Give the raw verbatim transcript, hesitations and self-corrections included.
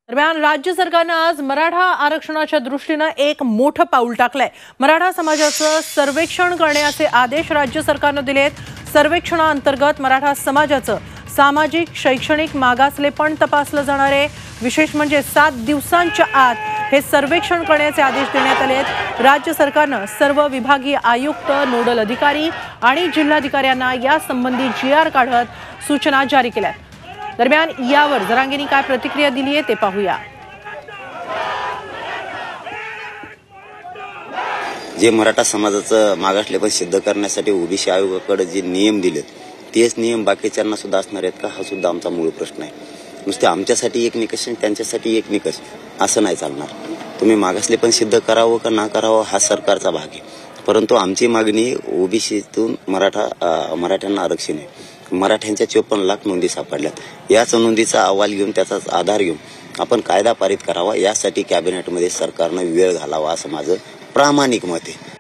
दरम्यान राज्य सरकारनं आज मराठा आरक्षणाच्या दृष्टीनं एक मोठं पाऊल टाकलंय। मराठा समाजाचं सर्वेक्षण करण्याचे आदेश राज्य सरकारनं दिलेत। सर्वेक्षणाअंतर्गत मराठा समाजाचं सामाजिक शैक्षणिक मागासलेपण तपासलं जाणार आहे। विशेष म्हणजे सात दिवसांच्या आत हे सर्वेक्षण करण्याचे आदेश देण्यात आले आहेत। राज्य सरकारनं सर्व विभागीय आयुक्त, नोडल अधिकारी आणि जिल्हाधिकाऱ्यांना या संबंधी जी आर काढत सूचना जारी केल्या। दरम्यान यावर जरांगेंनी काय प्रतिक्रिया दिली आहे ते पाहूया। जे मराठा समाजाचं मागासलेपण सिद्ध करण्यासाठी ओबीसी आयोगाकडे जे नियम दिलेत तेच नियम बाकीच्यांना सुद्धा असणार आहेत का, हा सुद्धा आमचा मूळ प्रश्न आहे। नुसते आमच्यासाठी एक निकष आणि त्यांच्यासाठी एक निकष असं नाही चालणार। तुम्ही मागासलेपण सिद्ध करावं का ना करावं हा सरकारचा भाग आहे, परंतु आमची मागणी ओबीसीतून मराठा मराठ्यांना आरक्षण आहे। मराठ्यांच्या चोपन्न लाख नोंदी सापडल्यात। याच नोंदीचा अहवाल घेऊन त्याचा आधार घेऊन आपण कायदा पारित करावा, यासाठी कॅबिनेटमध्ये सरकारनं वेळ घालावा असं माझं प्रामाणिक मत आहे।